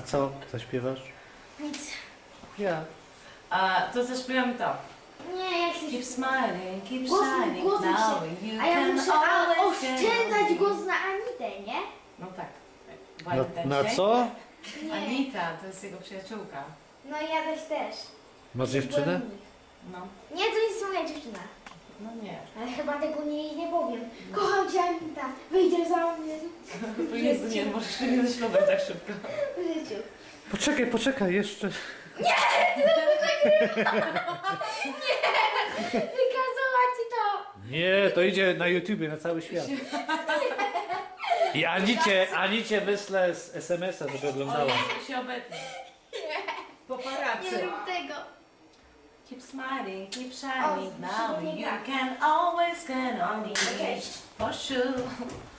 co zaśpiewasz? Nic. Ja. To zaśpiewamy to. Nie, ja chcę... Keep smiling, keep Głos, shining, głosem now się... you A ja can muszę always oszczędzać get głos na Anitę, nie? No tak. Na co? Nie. Anita, to jest jego przyjaciółka. No i ja też. Masz dziewczynę? No, Nie, to jest moja dziewczyna. no nie. Ale chyba tego nie powiem. Kocham cię, Anita. Wyjdziesz za mnie To Jezu, nie, możesz się nie zaśpiewać tak szybko. w życiu. Poczekaj, jeszcze. Wykazała ci to. Nie, to idzie na YouTubie, na cały świat. I Anicie wyślę z SMS-a, żeby oglądała. O, się obetnie. Nie Paparazzi. rób tego. Keep smiling, keep shining, O, now musimy you tak. can always get on me. Okej. For sure.